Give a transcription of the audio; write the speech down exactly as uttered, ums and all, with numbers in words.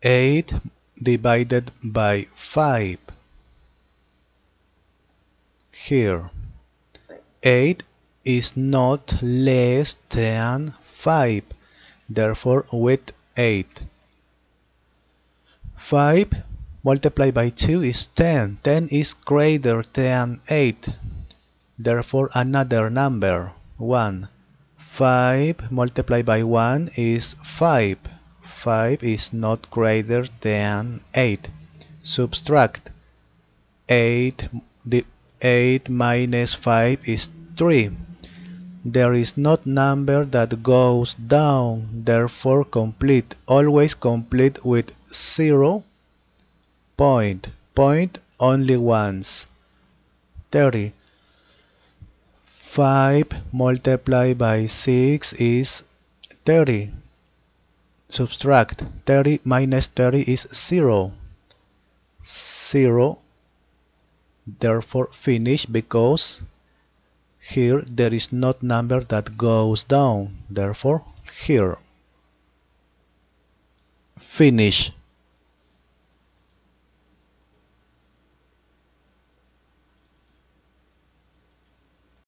eight divided by five. Here, eight is not less than five, therefore with eight. five multiplied by two is ten. ten is greater than eight, therefore another number, one. five multiplied by one is five. five is not greater than eight. Subtract. eight, eight minus five is three. There is not number that goes down, therefore complete. Always complete with zero. Point. Point only once. thirty. five multiplied by six is thirty. Subtract. thirty minus thirty is zero. zero. Therefore finish, because here there is not number that goes down. Therefore here. Finish.